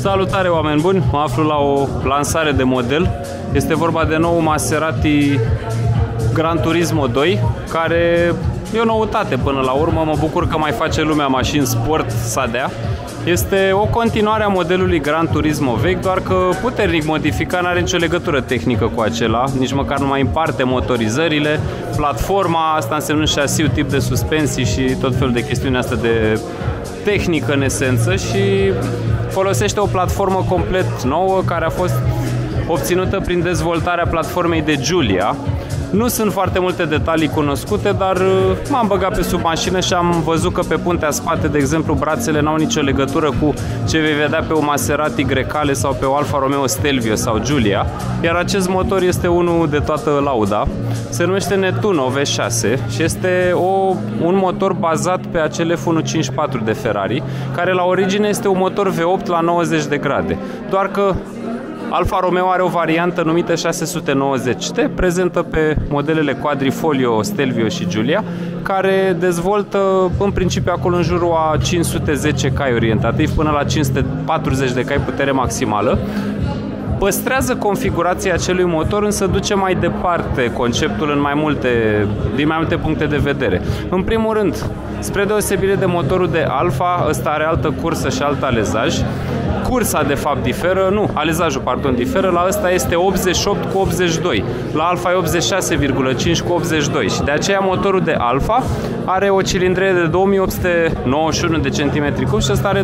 Salutare, oameni buni! Mă aflu la o lansare de model. Este vorba de nou Maserati Gran Turismo 2, care e o noutate până la urmă. Mă bucur că mai face lumea mașini sport să dea. Este o continuare a modelului Gran Turismo vechi, doar că puternic modificat, n-are nicio legătură tehnică cu acela, nici măcar nu mai împarte motorizările, platforma, asta înseamnă șasiu, tip de suspensii și tot felul de chestiuni astea de tehnică în esență, și folosește o platformă complet nouă care a fost obținută prin dezvoltarea platformei de Giulia. Nu sunt foarte multe detalii cunoscute, dar m-am băgat pe sub mașină și am văzut că pe puntea spate, de exemplu, brațele n-au nicio legătură cu ce vei vedea pe o Maserati Grecale sau pe o Alfa Romeo Stelvio sau Giulia, iar acest motor este unul de toată lauda. Se numește Nettuno V6 și este un motor bazat pe acel F154 de Ferrari, care la origine este un motor V8 la 90 de grade, doar că Alfa Romeo are o variantă numită 690T, prezentă pe modelele Quadrifoglio, Stelvio și Giulia, care dezvoltă în principiu acolo în jurul a 510 cai orientativ până la 540 de cai putere maximală. Păstrează configurația acelui motor, însă duce mai departe conceptul din mai multe puncte de vedere. În primul rând, spre deosebire de motorul de Alfa, ăsta are altă cursă și alt alezaj. Cursa de fapt diferă, nu, alezajul, pardon, diferă, la ăsta este 88 cu 82, la Alfa e 86,5 cu 82 și de aceea motorul de Alfa are o cilindrire de 2891 de centimetri cub și ăsta are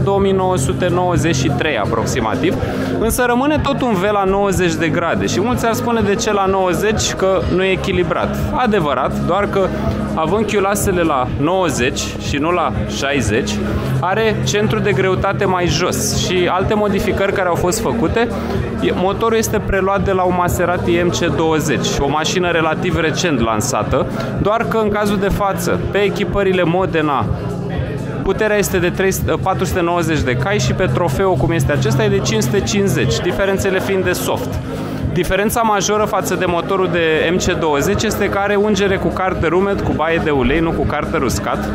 2993 aproximativ, însă rămâne tot un V la 90 de grade și mulți ar spune de ce la 90, că nu e echilibrat. Adevărat, doar că având chiulasele la 90 și nu la 60, are centru de greutate mai jos și alte modificări care au fost făcute. Motorul este preluat de la o Maserati MC20, o mașină relativ recent lansată, doar că în cazul de față, pe echipările Modena, puterea este de 490 de cai și pe trofeu, cum este acesta, e de 550, diferențele fiind de soft. Diferența majoră față de motorul de MC20 este că are ungere cu carter umed, cu baie de ulei, nu cu carter uscat,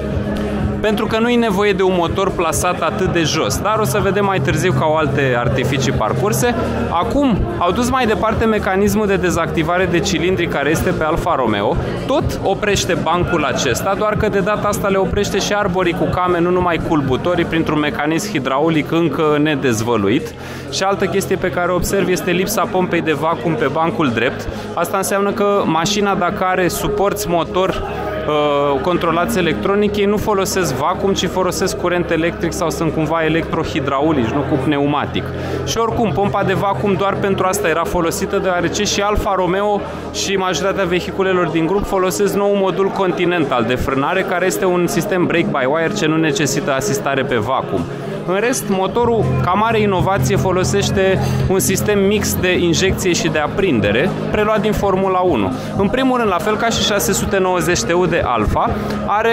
pentru că nu e nevoie de un motor plasat atât de jos, dar o să vedem mai târziu că au alte artificii parcurse. Acum au dus mai departe mecanismul de dezactivare de cilindri care este pe Alfa Romeo, tot oprește bancul acesta, doar că de data asta le oprește și arborii cu came, nu numai culbutorii, printr-un mecanism hidraulic încă nedezvăluit. Și altă chestie pe care o observ este lipsa pompei de vacuum pe bancul drept. Asta înseamnă că mașina, dacă are suporți motor controlați electronic, ei nu folosesc vacuum, ci folosesc curent electric sau sunt cumva electrohidraulici, nu cu pneumatic. Și oricum, pompa de vacuum doar pentru asta era folosită, deoarece și Alfa Romeo și majoritatea vehiculelor din grup folosesc nou modul Continental de frânare, care este un sistem brake-by-wire ce nu necesită asistare pe vacuum. În rest, motorul, ca mare inovație, folosește un sistem mix de injecție și de aprindere, preluat din Formula 1. În primul rând, la fel ca și 690TU de Alfa, are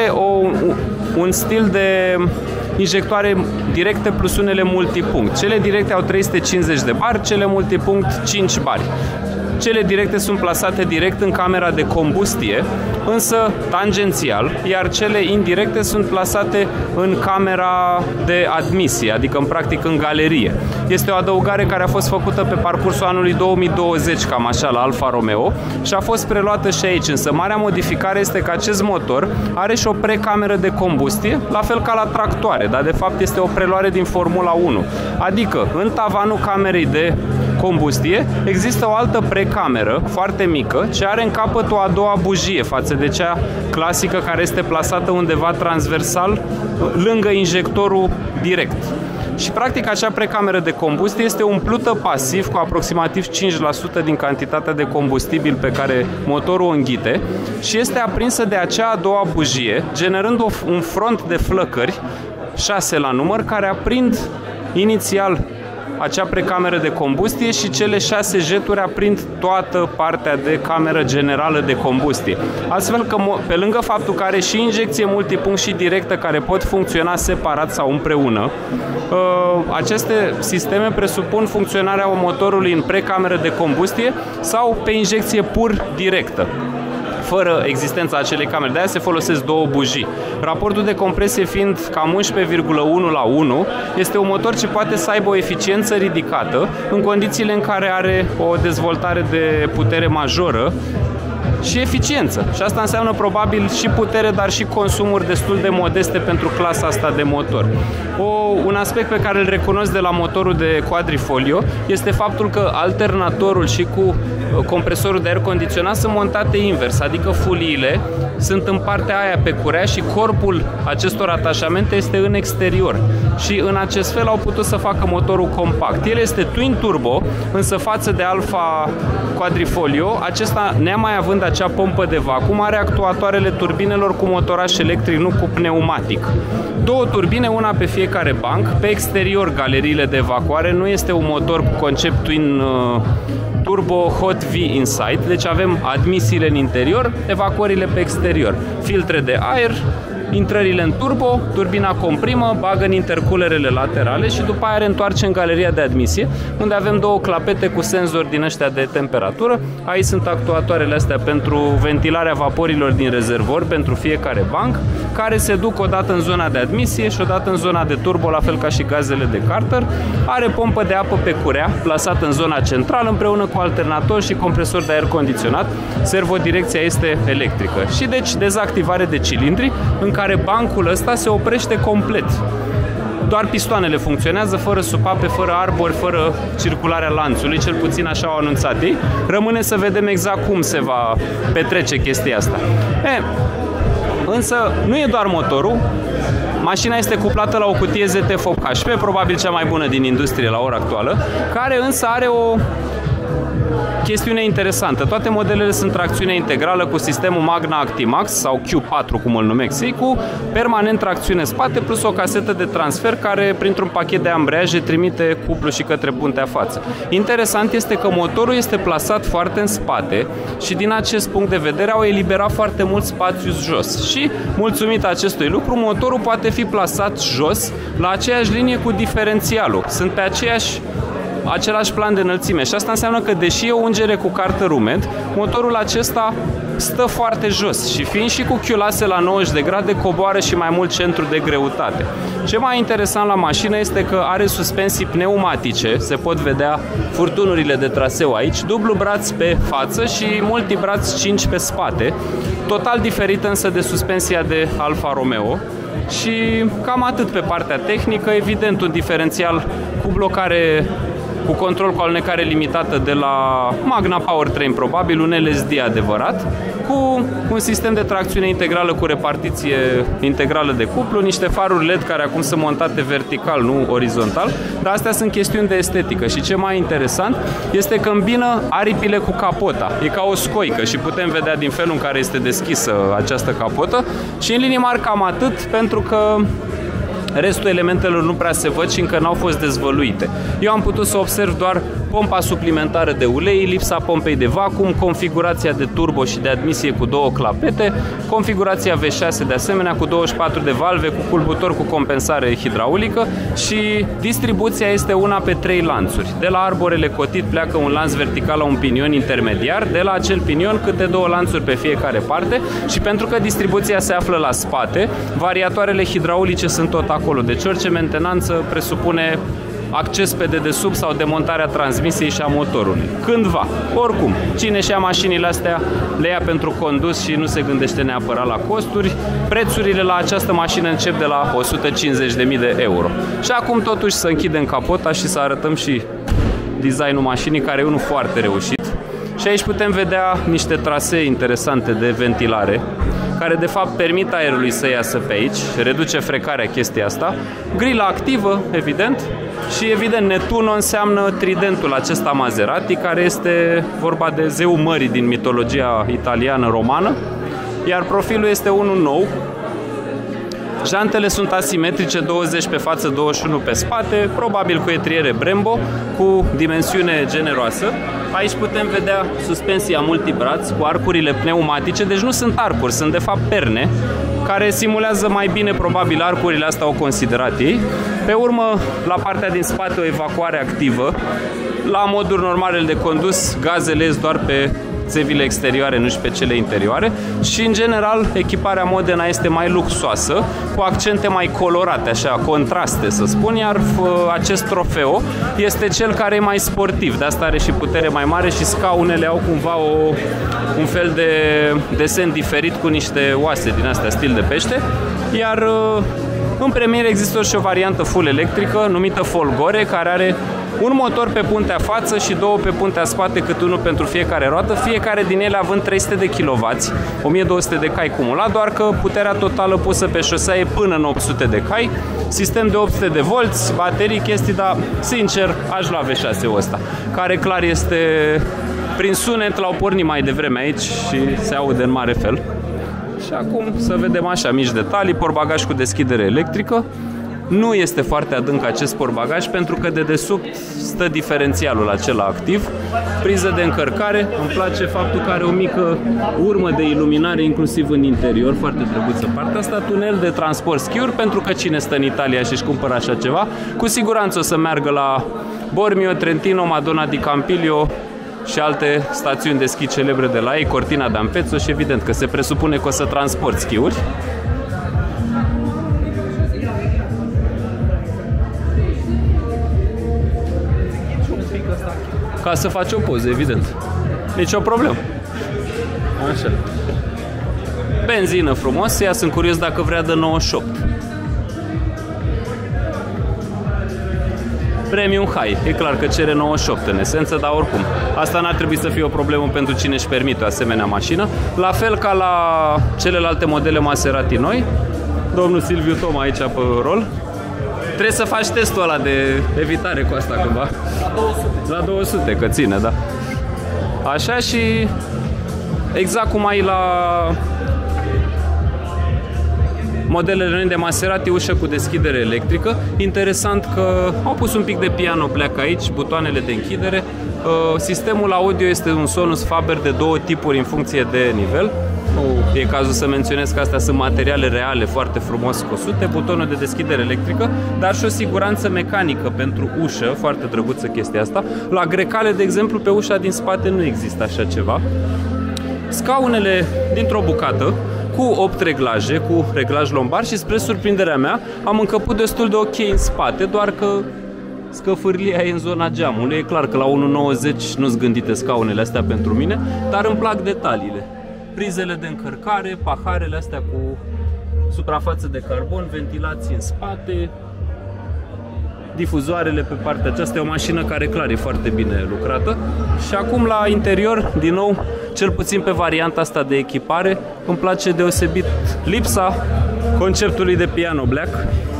un stil de injectoare directe plus unele multipunct. Cele directe au 350 de bari, cele multipunct 5 bari. Cele directe sunt plasate direct în camera de combustie, însă tangențial, iar cele indirecte sunt plasate în camera de admisie, adică în practic în galerie. Este o adăugare care a fost făcută pe parcursul anului 2020, cam așa, la Alfa Romeo și a fost preluată și aici, însă marea modificare este că acest motor are și o precameră de combustie, la fel ca la tractoare, dar de fapt este o preluare din Formula 1, adică în tavanul camerei de combustie există o altă precameră foarte mică ce are în capăt o a doua bujie față de cea clasică care este plasată undeva transversal lângă injectorul direct. Și practic acea precameră de combustie este umplută pasiv cu aproximativ 5% din cantitatea de combustibil pe care motorul o înghite și este aprinsă de acea a doua bujie, generând un front de flăcări, 6 la număr, care aprind inițial acea precameră de combustie și cele 6 jeturi aprind toată partea de cameră generală de combustie. Astfel că, pe lângă faptul că are și injecție multipunct și directă care pot funcționa separat sau împreună, aceste sisteme presupun funcționarea motorului în precameră de combustie sau pe injecție pur directă. fără existența acelei camere. De-aia se folosesc două bujii. Raportul de compresie fiind cam 11,1:1, este un motor ce poate să aibă o eficiență ridicată în condițiile în care are o dezvoltare de putere majoră și eficiență. Și asta înseamnă probabil și putere, dar și consumuri destul de modeste pentru clasa asta de motor. Un aspect pe care îl recunosc de la motorul de Quadrifoglio este faptul că alternatorul și cu compresorul de aer condiționat sunt montate invers, adică fuliile sunt în partea aia pe curea și corpul acestor atașamente este în exterior. Și în acest fel au putut să facă motorul compact. El este twin turbo, însă față de Alfa Quadrifoglio, acesta, nemai având acea pompă de vacuum, are actuatoarele turbinelor cu motoraș electric, nu cu pneumatic. Două turbine, una pe fiecare banc, pe exterior galeriile de evacuare, nu este un motor cu concept twin turbo hot V inside, deci avem admisiile în interior, evacuările pe exterior, filtre de aer, intrările în turbo, turbina comprimă, bagă în interculerele laterale și după aia reîntoarce în galeria de admisie, unde avem două clapete cu senzori din ăștia de temperatură. Aici sunt actuatoarele astea pentru ventilarea vaporilor din rezervor pentru fiecare banc, care se duc odată în zona de admisie și odată în zona de turbo, la fel ca și gazele de Carter. Are pompă de apă pe curea, plasată în zona centrală, împreună cu alternator și compresor de aer condiționat. Servodirecția este electrică. Și deci dezactivare de cilindri, în care bancul ăsta se oprește complet. Doar pistoanele funcționează, fără supape, fără arbori, fără circularea lanțului, cel puțin așa au anunțat ei. Rămâne să vedem exact cum se va petrece chestia asta. Însă nu e doar motorul. Mașina este cuplată la o cutie ZF-8HP, probabil cea mai bună din industrie la ora actuală, care însă are o chestiune interesantă. Toate modelele sunt tracțiune integrală cu sistemul Magna Actimax sau Q4, cum îl numesc ei, cu permanent tracțiune spate plus o casetă de transfer care, printr-un pachet de ambreiaje, trimite cuplu și către puntea față. Interesant este că motorul este plasat foarte în spate și din acest punct de vedere au eliberat foarte mult spațiu jos și, mulțumit acestui lucru, motorul poate fi plasat jos la aceeași linie cu diferențialul. Sunt pe același plan de înălțime și asta înseamnă că, deși e o ungere cu carter umed, motorul acesta stă foarte jos și fiind și cu chiulase la 90 de grade, coboară și mai mult centru de greutate. Ce mai interesant la mașină este că are suspensii pneumatice, se pot vedea furtunurile de traseu aici, dublu braț pe față și multibraț 5 pe spate, total diferită însă de suspensia de Alfa Romeo. Și cam atât pe partea tehnică, evident un diferențial cu blocare, cu control cu alunecare limitată de la Magna Powertrain, probabil un LSD adevărat, cu un sistem de tracțiune integrală cu repartiție integrală de cuplu, niște faruri LED care acum sunt montate vertical, nu orizontal, dar astea sunt chestiuni de estetică și ce mai interesant este că îmbină aripile cu capota. E ca o scoică și putem vedea din felul în care este deschisă această capotă și în linii mari cam atât, pentru că restul elementelor nu prea se văd și încă n-au fost dezvăluite. Eu am putut să observ doar pompa suplimentară de ulei, lipsa pompei de vacuum, configurația de turbo și de admisie cu două clapete, configurația V6 de asemenea cu 24 de valve cu culbutor cu compensare hidraulică și distribuția este una pe 3 lanțuri. De la arborele cotit pleacă un lanț vertical la un pinion intermediar, de la acel pinion câte 2 lanțuri pe fiecare parte și pentru că distribuția se află la spate, variatoarele hidraulice sunt tot acolo, deci orice mentenanță presupune acces pe dedesubt sau demontarea transmisiei și a motorului. Cândva. Oricum, cine și-a mașinile astea le ia pentru condus și nu se gândește neapărat la costuri. Prețurile la această mașină încep de la 150.000 de euro. Și acum totuși să închidem capota și să arătăm și designul mașinii, care e unul foarte reușit. Și aici putem vedea niște trasee interesante de ventilare, care de fapt permit aerului să iasă pe aici, reduce frecarea chestia asta. Grila activă, evident, și evident Nettuno înseamnă tridentul acesta Maserati, care este vorba de zeul mării din mitologia italiană-romană, iar profilul este unul nou. Jantele sunt asimetrice, 20 pe față, 21 pe spate, probabil cu etriere Brembo, cu dimensiune generoasă. Aici putem vedea suspensia multibraț cu arcurile pneumatice, deci nu sunt arcuri, sunt de fapt perne, care simulează mai bine probabil arcurile, asta au considerat ei. Pe urmă, la partea din spate, o evacuare activă. La moduri normale de condus, gazele ies doar pe țevile exterioare, nu și pe cele interioare și în general echiparea Modena este mai luxoasă, cu accente mai colorate, așa, contraste să spun, iar acest trofeu este cel care e mai sportiv, de asta are și putere mai mare și scaunele au cumva un fel de desen diferit cu niște oase din astea, stil de pește, iar în premier există și o variantă full electrică numită Folgore, care are un motor pe puntea față și două pe puntea spate, cât unul pentru fiecare roată, fiecare din ele având 300 de kW, 1200 de cai cumulat, doar că puterea totală pusă pe șosea e până în 800 de cai, sistem de 800 de volți, baterii, chestii, dar sincer aș lua V6-ul ăsta, care clar este prin sunet, l-au pornit mai devreme aici și se aude în mare fel. Și acum să vedem așa mici detalii, portbagaj cu deschidere electrică. Nu este foarte adânc acest portbagaj pentru că de desubt stă diferențialul acela activ. Priză de încărcare, îmi place faptul că are o mică urmă de iluminare inclusiv în interior, foarte drăguță partea asta. Tunel de transport schiuri, pentru că cine stă în Italia și își cumpără așa ceva, cu siguranță o să meargă la Bormio, Trentino, Madonna di Campiglio și alte stațiuni de schi celebre de la ei, Cortina d'Ampezzo, și evident că se presupune că o să transport schiuri. Ca să faci o poză, evident. Nici o problemă. Așa. Benzină frumos, ea sunt curios dacă vrea de 98. Premium High, e clar că cere 98 în esență, dar oricum, asta n-ar trebui să fie o problemă pentru cine își permite o asemenea mașină. La fel ca la celelalte modele Maserati noi, domnul Silviu Toma aici pe rol. Trebuie să faci testul ăla de evitare cu asta cândva. La 200. La 200, că ține, da. Așa și exact cum ai la modelele noi de Maserati, ușă cu deschidere electrică. Interesant că au pus un pic de piano black aici, butoanele de închidere. Sistemul audio este un Sonus Faber de două tipuri în funcție de nivel. E cazul să menționez că astea sunt materiale reale, foarte frumos cosute, butonul de deschidere electrică, dar și o siguranță mecanică pentru ușă, foarte drăguță chestia asta. La Grecale, de exemplu, pe ușa din spate nu există așa ceva. Scaunele dintr-o bucată, cu 8 reglaje, cu reglaj lombar și spre surprinderea mea am încăput destul de ok în spate, doar că scăfârlia e în zona geamului. E clar că la 1,90 nu-s gândite scaunele astea pentru mine, dar îmi plac detaliile. Prizele de încărcare, paharele astea cu suprafață de carbon, ventilații în spate, difuzoarele pe partea aceasta. E o mașină care clar e foarte bine lucrată. Și acum la interior, din nou, cel puțin pe varianta asta de echipare, îmi place deosebit lipsa conceptului de piano black.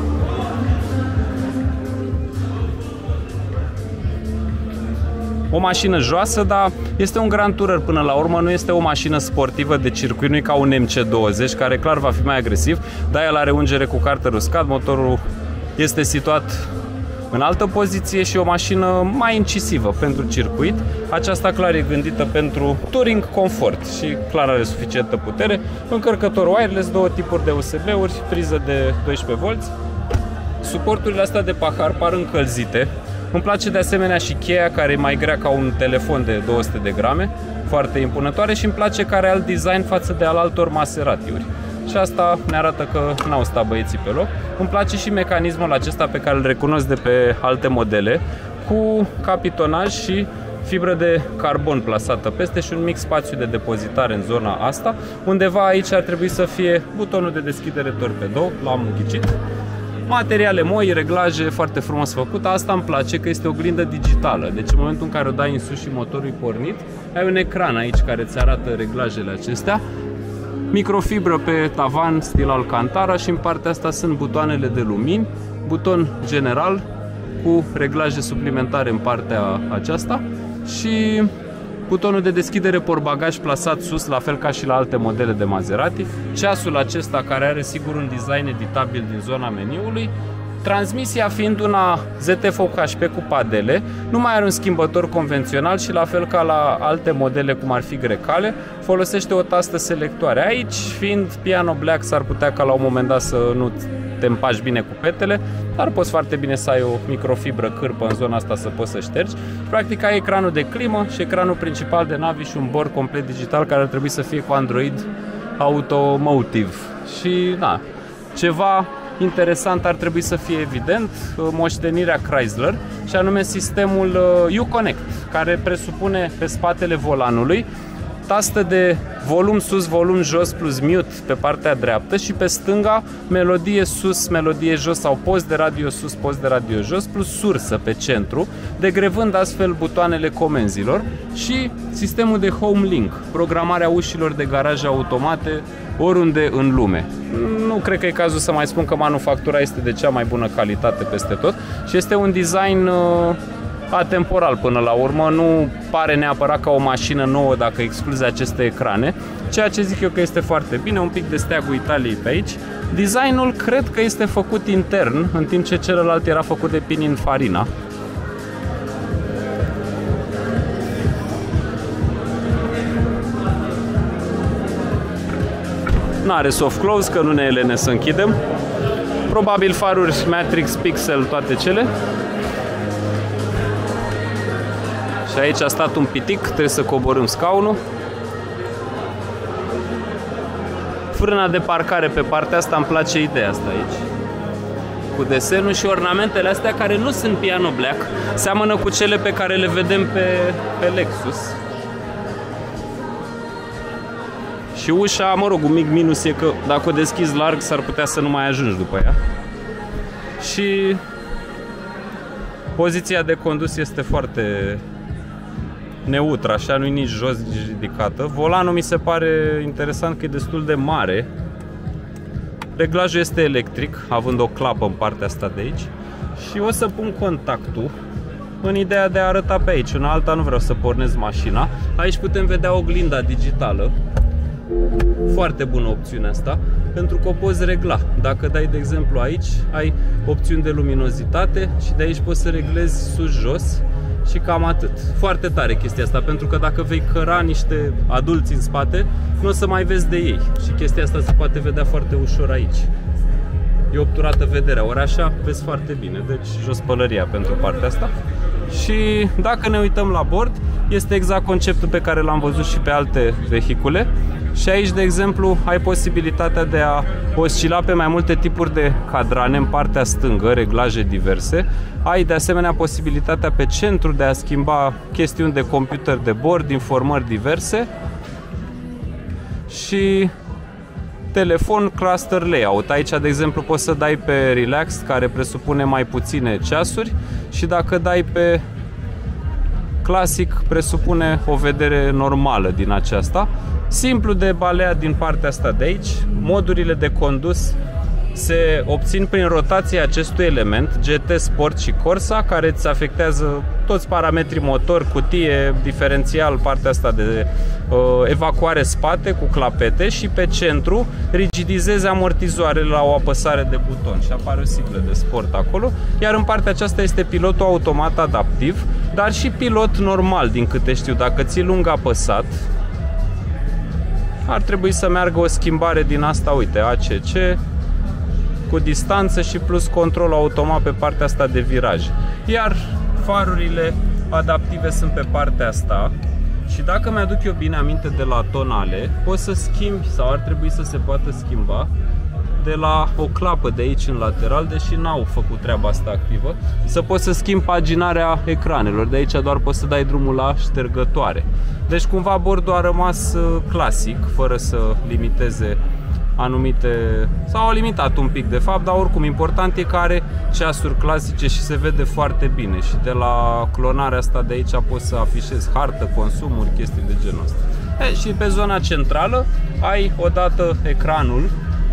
O mașină joasă, dar este un Grand Tourer până la urmă, nu este o mașină sportivă de circuit, nu e ca un MC20, care clar va fi mai agresiv, dar el are ungere cu carter uscat, motorul este situat în altă poziție și o mașină mai incisivă pentru circuit. Aceasta clar e gândită pentru touring confort și clar are suficientă putere. Încărcător wireless, două tipuri de USB-uri, priză de 12V. Suporturile astea de pahar par încălzite. Îmi place de asemenea și cheia, care e mai grea ca un telefon de 200 de grame, foarte impunătoare, și îmi place că are alt design față de al altor Maserati-uri. Și asta ne arată că n-au stat băieții pe loc. Îmi place și mecanismul acesta pe care îl recunosc de pe alte modele, cu capitonaj și fibră de carbon plasată peste și un mic spațiu de depozitare în zona asta. Undeva aici ar trebui să fie butonul de deschidere torpedo, l-am ghicit. Materiale moi, reglaje, foarte frumos făcut. Asta îmi place, că este o oglindă digitală. Deci în momentul în care o dai în sus și motorul e pornit, ai un ecran aici care îți arată reglajele acestea. Microfibră pe tavan, stil Alcantara, și în partea asta sunt butoanele de lumini, buton general cu reglaje suplimentare în partea aceasta și butonul de deschidere portbagaj plasat sus, la fel ca și la alte modele de Maserati. Ceasul acesta care are sigur un design editabil din zona meniului. Transmisia fiind una ZF OHP cu padele, nu mai are un schimbător convențional și la fel ca la alte modele cum ar fi Grecale, folosește o tastă selectoare. Aici, fiind piano black, s-ar putea ca la un moment dat să nu te împaci bine cu petele, dar poți foarte bine să ai o microfibră cârpă în zona asta să poți să ștergi. Practic ai ecranul de climă și ecranul principal de navi și un bord complet digital care ar trebui să fie cu Android Automotive. Și da, ceva interesant ar trebui să fie evident, moștenirea Chrysler, și anume sistemul Uconnect, care presupune pe spatele volanului tastă de volum sus, volum jos plus mute pe partea dreaptă și pe stânga melodie sus, melodie jos sau post de radio sus, post de radio jos plus sursă pe centru, degrevând astfel butoanele comenzilor, și sistemul de Home Link, programarea ușilor de garaj automate oriunde în lume. Nu cred că e cazul să mai spun că manufactura este de cea mai bună calitate peste tot și este un design atemporal până la urmă, nu pare neapărat ca o mașină nouă dacă excluzi aceste ecrane, ceea ce zic eu că este foarte bine, un pic de steagul Italiei pe aici. Designul cred că este făcut intern, în timp ce celălalt era făcut de Pininfarina. N-are soft close, că nu ne elene să închidem. Probabil faruri Matrix Pixel toate cele. Și aici a stat un pitic, trebuie să coborâm scaunul. Frâna de parcare pe partea asta, îmi place ideea asta aici. Cu desenul și ornamentele astea care nu sunt piano black, seamănă cu cele pe care le vedem pe Lexus. Și ușa, mă rog, un mic minus e că dacă o deschizi larg s-ar putea să nu mai ajungi după ea. Și poziția de condus este foarte neutră, așa, nu-i nici jos, nici ridicată. Volanul mi se pare interesant că e destul de mare. Reglajul este electric, având o clapă în partea asta de aici. Și o să pun contactul în ideea de a arăta pe aici. În alta nu vreau să pornesc mașina. Aici putem vedea oglinda digitală. Foarte bună opțiunea asta, pentru că o poți regla. Dacă dai, de exemplu, aici, ai opțiuni de luminozitate și de aici poți să reglezi sus-jos și cam atât. Foarte tare chestia asta, pentru că dacă vei căra niște adulți în spate, nu o să mai vezi de ei. Și chestia asta se poate vedea foarte ușor aici. E obturată vederea, ori așa vezi foarte bine. Deci jos pălăria pentru partea asta. Și dacă ne uităm la bord, este exact conceptul pe care l-am văzut și pe alte vehicule. Și aici, de exemplu, ai posibilitatea de a oscila pe mai multe tipuri de cadrane în partea stângă, reglaje diverse. Ai de asemenea posibilitatea pe centru de a schimba chestiuni de computer de bord, informări diverse. Și telefon cluster layout. Aici, de exemplu, poți să dai pe relaxed, care presupune mai puține ceasuri, și dacă dai pe clasic, presupune o vedere normală din aceasta. Simplu de baleat din partea asta de aici. Modurile de condus se obțin prin rotația acestui element, GT, Sport și Corsa, care îți afectează toți parametrii motor, cutie, diferențial, partea asta de evacuare spate cu clapete, și pe centru rigidizezi amortizoarele la o apăsare de buton și apare o siglă de sport acolo, iar în partea aceasta este pilotul automat adaptiv, dar și pilot normal, din câte știu. Dacă ții lung apăsat, ar trebui să meargă o schimbare din asta, uite, ACC, cu distanță și plus control automat pe partea asta de viraj. Iar farurile adaptive sunt pe partea asta. Și dacă mi-aduc eu bine aminte de la tonale, poți să schimbi, sau ar trebui să se poată schimba, de la o clapă de aici în lateral, deși n-au făcut treaba asta activă, să poți să schimbi paginarea ecranelor. De aici doar poți să dai drumul la ștergătoare. Deci cumva bordul a rămas clasic, fără să limiteze anumite, sau a limitat un pic de fapt, dar oricum important e că are ceasuri clasice și se vede foarte bine. Și de la clonarea asta de aici poți să afișezi hartă, consumuri, chestii de genul ăsta. Și pe zona centrală ai odată ecranul,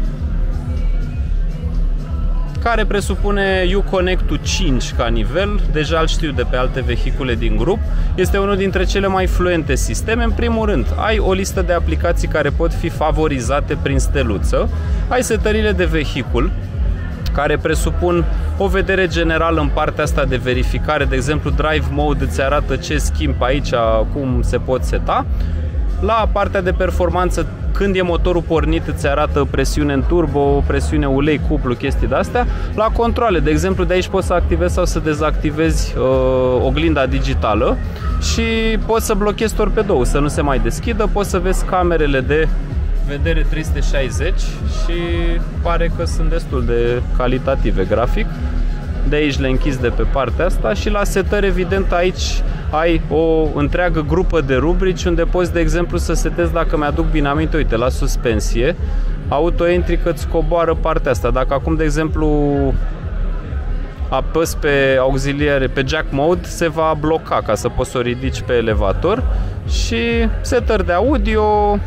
care presupune Uconnect 5 ca nivel. Deja îl știu de pe alte vehicule din grup. Este unul dintre cele mai fluente sisteme. În primul rând, ai o listă de aplicații care pot fi favorizate prin steluță. Ai setările de vehicul, care presupun o vedere generală în partea asta de verificare. De exemplu, Drive Mode îți arată ce schimbi aici, cum se pot seta. La partea de performanță, când e motorul pornit îți arată presiune în turbo, presiune ulei, cuplu, chestii de-astea. La controle, de exemplu, de aici poți să activezi sau să dezactivezi oglinda digitală și poți să blochezi torpedoul, să nu se mai deschidă, poți să vezi camerele de vedere 360 și pare că sunt destul de calitative grafic. De aici le închizi de pe partea asta și la setări, evident, aici ai o întreagă grupă de rubrici unde poți, de exemplu, să setezi, dacă mi-aduc bine aminte, uite, la suspensie, auto-entry că îți coboară partea asta. Dacă acum, de exemplu, apăs pe auxiliare, pe jack mode, se va bloca ca să poți să o ridici pe elevator. Și setări de audio,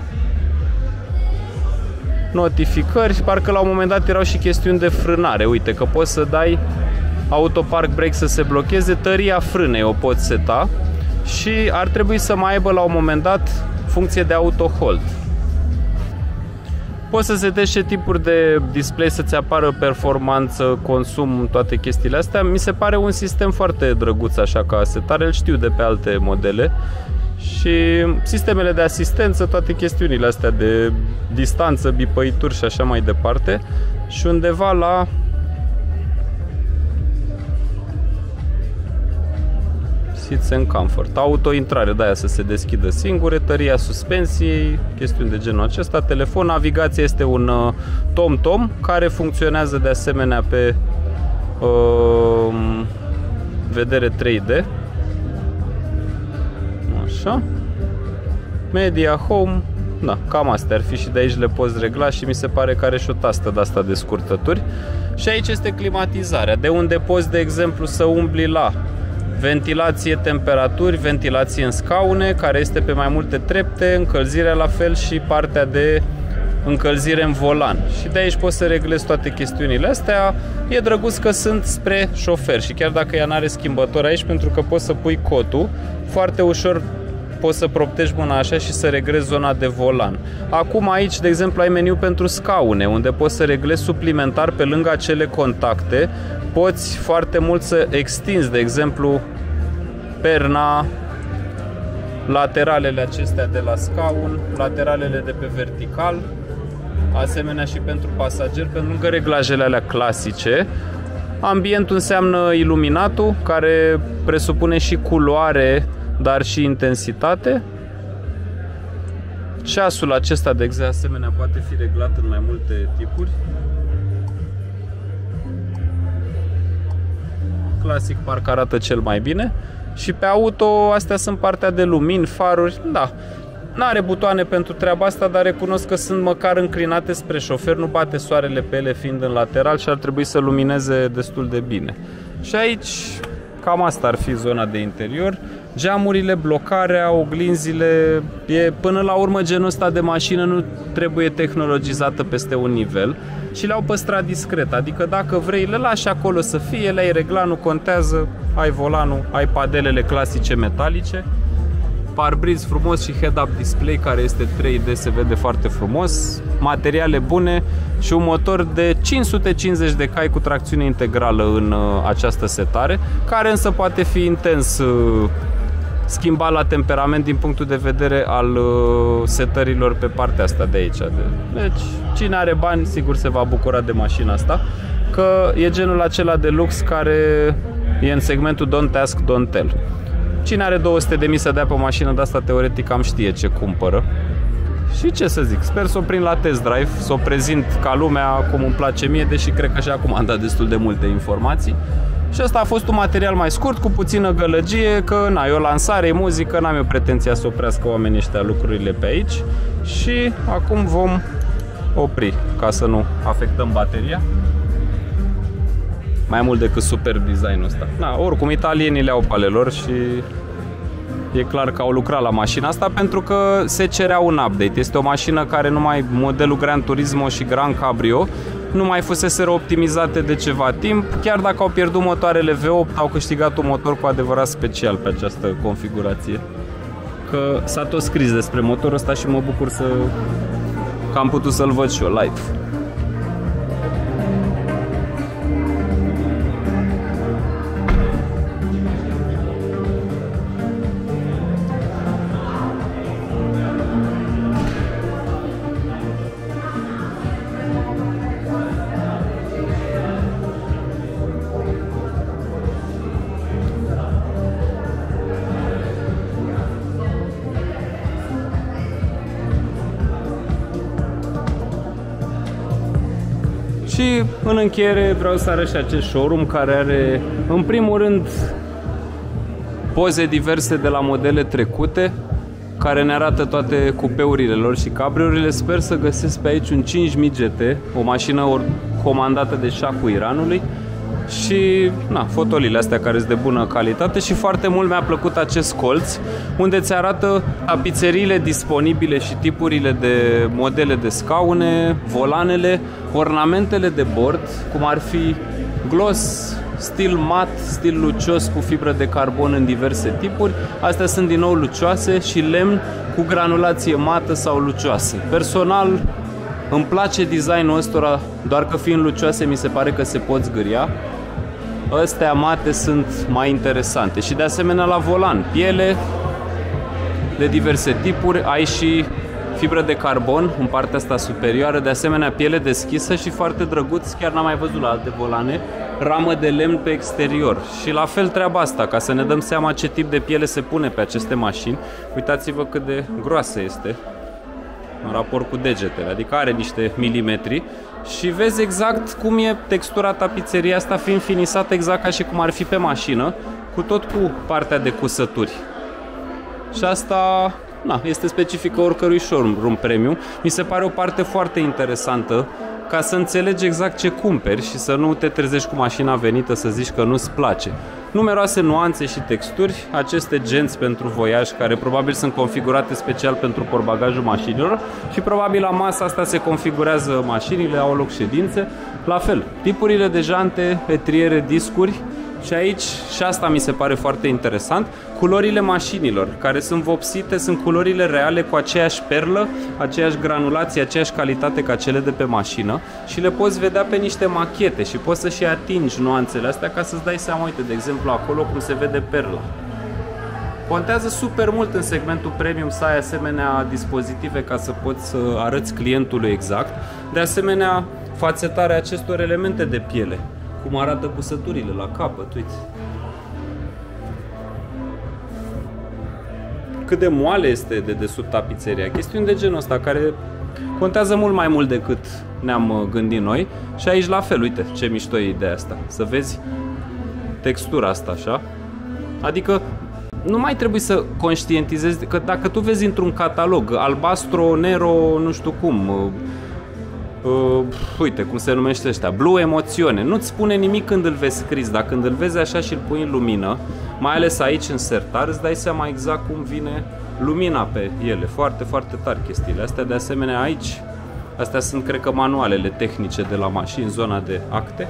notificări, parcă la un moment dat erau și chestiuni de frânare, uite că poți să dai auto park brake să se blocheze, tăria frânei o poți seta și ar trebui să mai aibă la un moment dat funcție de auto hold. Poți să setezi ce tipuri de display să-ți apară performanță, consum, toate chestiile astea. Mi se pare un sistem foarte drăguț așa ca setare, îl știu de pe alte modele. Și sistemele de asistență, toate chestiunile astea de distanță, bipăituri și așa mai departe. Și undeva la Seats and Comfort, auto-intrare, de aia să se deschidă singure, tăria suspensiei, chestiuni de genul acesta. Telefon, navigația este un TomTom care funcționează de asemenea pe vedere 3D. Așa. Media, home, da, cam astea ar fi și de aici le poți regla și mi se pare că are și o tastă de asta de scurtături. Și aici este climatizarea, de unde poți, de exemplu, să umbli la ventilație, temperaturi, ventilație în scaune, care este pe mai multe trepte, încălzirea la fel și partea de încălzire în volan. Și de aici poți să reglezi toate chestiunile astea. E drăguț că sunt spre șofer și chiar dacă ea n-are schimbător aici, pentru că poți să pui cotul, foarte ușor poți să proteji mâna așa și să reglezi zona de volan. Acum aici, de exemplu, ai meniu pentru scaune, unde poți să reglezi suplimentar pe lângă acele contacte. Poți foarte mult să extinzi, de exemplu, perna, lateralele acestea de la scaun, lateralele de pe vertical, asemenea și pentru pasager, pe lângă reglajele alea clasice. Ambientul înseamnă iluminatul, care presupune și culoare, dar și intensitate. Ceasul acesta, de asemenea, poate fi reglat în mai multe tipuri. Clasic parc arată cel mai bine. Și pe auto, astea sunt partea de lumini, faruri, da. N-are butoane pentru treaba asta, dar recunosc că sunt măcar înclinate spre șofer, nu bate soarele pe ele fiind în lateral și ar trebui să lumineze destul de bine. Și aici, cam asta ar fi zona de interior. Geamurile, blocarea, oglinzile, până la urmă genul ăsta de mașină nu trebuie tehnologizată peste un nivel și le-au păstrat discret, adică dacă vrei le lași acolo să fie, le-ai regla, nu contează, ai volanul, ai padelele clasice metalice, parbriz frumos și head-up display care este 3D, se vede foarte frumos, materiale bune și un motor de 550 de cai cu tracțiune integrală în această setare, care însă poate fi intens schimbat la temperament din punctul de vedere al setărilor pe partea asta de aici. Deci, cine are bani, sigur se va bucura de mașina asta, că e genul acela de lux care e în segmentul Don't Ask, Don't Tell. Cine are 200.000 să dea pe o mașină de asta, teoretic cam știe ce cumpără. Și ce să zic, sper să o prind la test drive, să o prezint ca lumea cum îmi place mie, deși cred că și acum am dat destul de multe informații. Și ăsta a fost un material mai scurt, cu puțină gălăgie, că na, e o lansare, e muzică, n-am eu pretenția să oprească oamenii ăștia lucrurile pe aici. Și acum vom opri, ca să nu afectăm bateria. Mai mult decât superb designul ăsta. Na, oricum, italienii le au pe ale lor și e clar că au lucrat la mașina asta pentru că se cerea un update. Este o mașină care numai modelul Gran Turismo și Gran Cabrio nu mai fuseseră optimizate de ceva timp. Chiar dacă au pierdut motoarele V8, au câștigat un motor cu adevărat special pe această configurație. Că s-a tot scris despre motorul ăsta și mă bucur că am putut să-l văd și eu live. Și în încheiere vreau să arăt și acest showroom care are, în primul rând, poze diverse de la modele trecute, care ne arată toate cupeurile lor și cabriurile. Sper să găsesc pe aici un 5000 GT, o mașină comandată de șahul Iranului, și fotolile astea care sunt de bună calitate. Și foarte mult mi-a plăcut acest colț unde ți arată tapițeriile disponibile și tipurile de modele de scaune, volanele, ornamentele de bord, cum ar fi gloss, stil mat, stil lucios cu fibră de carbon în diverse tipuri. Astea sunt din nou lucioase și lemn cu granulație mată sau lucioasă. Personal îmi place designul ăstora, doar că fiind lucioase mi se pare că se pot zgâria. Astea mate sunt mai interesante. Și de asemenea la volan, piele de diverse tipuri, ai și fibră de carbon în partea asta superioară, de asemenea piele deschisă și foarte drăguț, chiar n-am mai văzut la alte volane, ramă de lemn pe exterior. Și la fel treaba asta, ca să ne dăm seama ce tip de piele se pune pe aceste mașini. Uitați-vă cât de groasă este în raport cu degetele, adică are niște milimetri și vezi exact cum e textura tapițeriei asta, fiind finisată exact ca și cum ar fi pe mașină, cu tot cu partea de cusături. Și asta este specifică oricărui showroom premium. Mi se pare o parte foarte interesantă ca să înțelegi exact ce cumperi și să nu te trezești cu mașina venită să zici că nu-ți place. Numeroase nuanțe și texturi, aceste genți pentru voiaj care probabil sunt configurate special pentru portbagajul mașinilor și probabil la masa asta se configurează mașinile, au loc ședințe. La fel, tipurile de jante, etriere, discuri. Și aici, și asta mi se pare foarte interesant, culorile mașinilor, care sunt vopsite, sunt culorile reale cu aceeași perlă, aceeași granulație, aceeași calitate ca cele de pe mașină și le poți vedea pe niște machete și poți să și atingi nuanțele astea ca să-ți dai seama, uite, de exemplu, acolo cum se vede perla. Contează super mult în segmentul premium să ai asemenea dispozitive ca să poți să arăți clientului exact. De asemenea, fațetarea acestor elemente de piele, cum arată cusăturile la capăt, uite. Cât de moale este de desubt tapițeria. Chestiuni de genul ăsta care contează mult mai mult decât ne-am gândit noi. Și aici la fel, uite ce mișto e ideea asta. Să vezi textura asta așa. Adică nu mai trebuie să conștientizezi că dacă tu vezi într-un catalog albastro, nero, nu știu cum, uite cum se numește ăștia, Blue Emoțiune, nu-ți spune nimic când îl vezi scris, dar când îl vezi așa și îl pui în lumină, mai ales aici în sertar, îți dai seama exact cum vine lumina pe ele. Foarte, foarte tari chestiile astea. De asemenea aici, astea sunt cred că manualele tehnice de la mașini, zona de acte.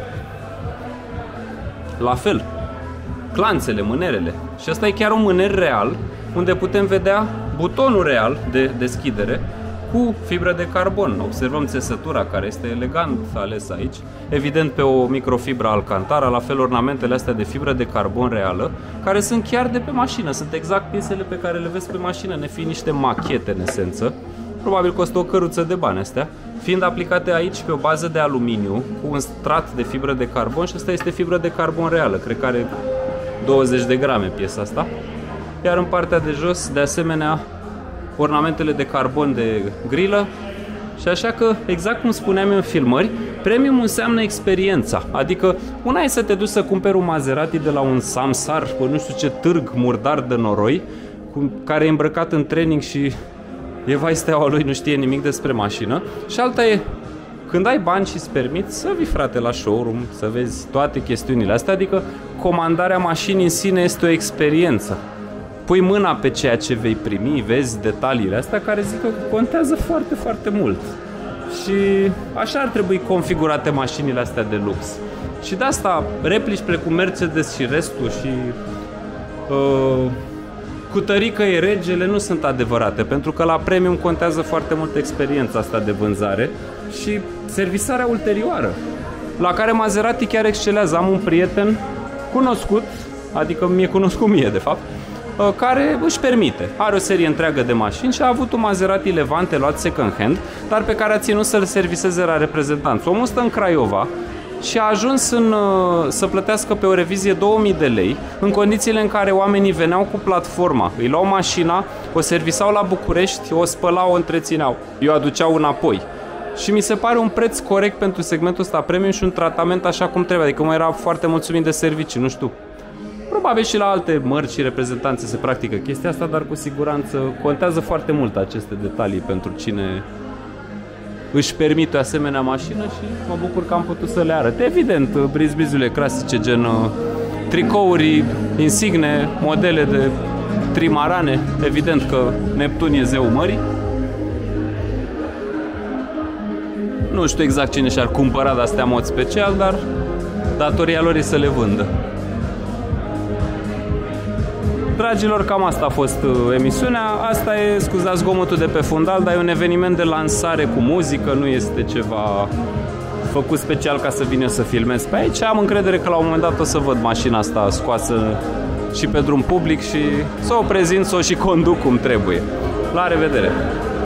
La fel, clanțele, mânerele. Și asta e chiar un mâner real, unde putem vedea butonul real de deschidere cu fibră de carbon. Observăm țesătura care este elegant ales aici, evident pe o microfibră Alcantara, la fel ornamentele astea de fibră de carbon reală, care sunt chiar de pe mașină, sunt exact piesele pe care le vezi pe mașină, ne fi niște machete în esență. Probabil costă o căruță de bani astea, fiind aplicate aici pe o bază de aluminiu cu un strat de fibră de carbon și asta este fibră de carbon reală, cred că are 20 de grame piesa asta. Iar în partea de jos, de asemenea, ornamentele de carbon de grilă. Și așa că, exact cum spuneam eu în filmări, premium înseamnă experiența. Adică, una e să te duci să cumperi un Maserati de la un Samsar, nu știu ce târg murdar de noroi, care e îmbrăcat în training și e vai steaua lui, nu știe nimic despre mașină. Și alta e, când ai bani și îți permiți, să vii, frate, la showroom, să vezi toate chestiunile astea. Adică, comandarea mașinii în sine este o experiență. Pui mâna pe ceea ce vei primi, vezi detaliile astea care zic că contează foarte, foarte mult. Și așa ar trebui configurate mașinile astea de lux. Și de asta replici precum Mercedes și restul și cu tărică e regele nu sunt adevărate, pentru că la premium contează foarte mult experiența asta de vânzare și servisarea ulterioară, la care Maserati chiar excelează. Am un prieten cunoscut, adică mi-e cunoscut mie de fapt, care își permite. Are o serie întreagă de mașini și a avut un Maserati Levante luat second hand, dar pe care a ținut să-l serviseze la reprezentanță. Omul stă în Craiova și a ajuns să plătească pe o revizie 2000 de lei, în condițiile în care oamenii veneau cu platforma, îi luau mașina, o servisau la București, o spălau, o întrețineau, i-o aduceau înapoi. Și mi se pare un preț corect pentru segmentul ăsta premium și un tratament așa cum trebuie. Adică mă era foarte mulțumit de servicii, nu știu. Probabil și la alte mărci și reprezentanțe se practică chestia asta, dar cu siguranță contează foarte mult aceste detalii pentru cine își permite o asemenea mașină și mă bucur că am putut să le arăt. Evident, brizbizurile clasice gen tricouri, insigne, modele de trimarane, evident că Neptun e zeul mării. Nu știu exact cine și-ar cumpăra de-astea în mod special, dar datoria lor e să le vândă. Dragilor, cam asta a fost emisiunea. Asta e, scuzați zgomotul de pe fundal, dar e un eveniment de lansare cu muzică, nu este ceva făcut special ca să vin eu să filmez pe aici. Am încredere că la un moment dat o să văd mașina asta scoasă și pe drum public și să o prezint, să o și conduc cum trebuie. La revedere!